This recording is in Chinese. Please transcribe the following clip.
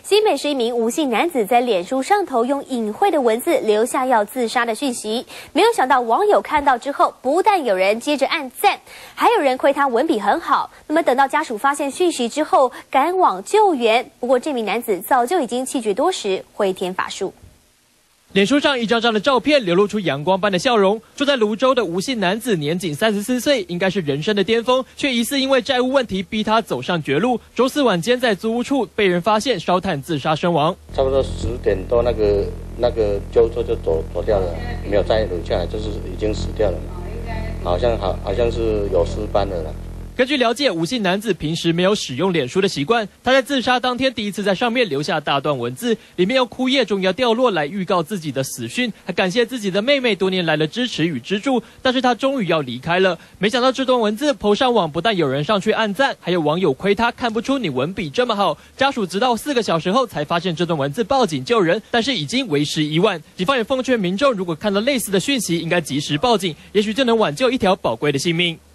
新北市一名吴姓男子在脸书上头用隐晦的文字留下要自杀的讯息，没有想到网友看到之后，不但有人接着按赞，还有人亏他文笔很好。那么等到家属发现讯息之后，赶往救援。不过这名男子早就已经气绝多时，回天乏术。 脸书上一张张的照片流露出阳光般的笑容。住在泸州的吴姓男子年仅34岁，应该是人生的巅峰，却疑似因为债务问题逼他走上绝路。周四晚间在租屋处被人发现烧炭自杀身亡。 差不多10点多，那个救护车就走掉了，没有再留下来，就是已经死掉了，好像是有尸斑的了。 根据了解，吴姓男子平时没有使用脸书的习惯。他在自杀当天第一次在上面留下大段文字，里面用枯叶终要掉落来预告自己的死讯，还感谢自己的妹妹多年来的支持与资助。但是他终于要离开了，没想到这段文字PO上网，不但有人上去按赞，还有网友亏他看不出你文笔这么好。家属直到4个小时后才发现这段文字，报警救人，但是已经为时已晚。警方也奉劝民众，如果看到类似的讯息，应该及时报警，也许就能挽救一条宝贵的性命。